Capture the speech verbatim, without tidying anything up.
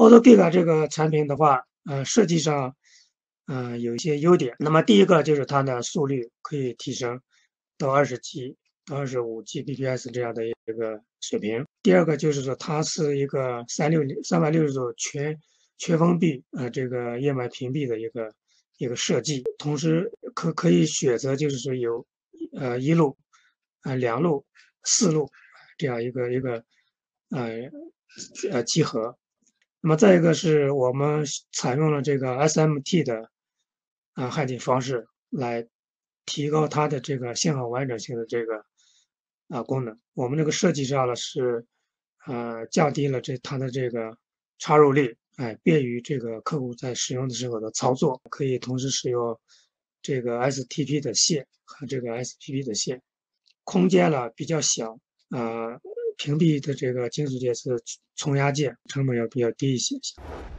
AutoGiga 这个产品的话，呃，设计上，呃，有一些优点。那么第一个就是它的速率可以提升到二十 G 到二十五 Gbps 这样的一个水平。第二个就是说它是一个三六零三百六十度全全封闭呃这个页面屏蔽的一个一个设计，同时可可以选择就是说有呃一路、呃两路、四路这样一个一个呃呃集合。那么再一个是我们采用了这个 S M T 的啊焊接方式来提高它的这个信号完整性的这个啊功能。我们这个设计上呢是呃降低了这它的这个插入率，哎，便于这个客户在使用的时候的操作，可以同时使用这个 S T P 的线和这个 S P P 的线，空间呢比较小，呃，屏蔽的这个金属件是冲压件，成本要比较低一些。